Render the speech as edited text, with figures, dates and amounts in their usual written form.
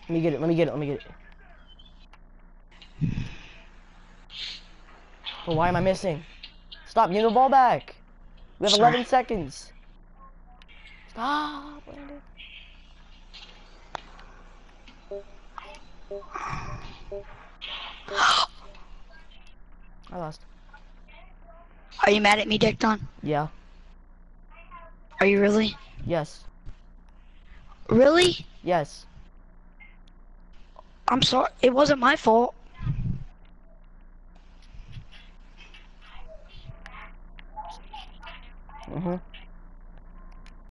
Let me get it. Let me get it. Let me get it. But why am I missing? Stop. Give me the ball back. We have Sorry. 11 seconds. Stop, Landon. I lost. Are you mad at me, Decton? Yeah. Are you really? Yes. Really? Yes. I'm sorry. It wasn't my fault. Mhm.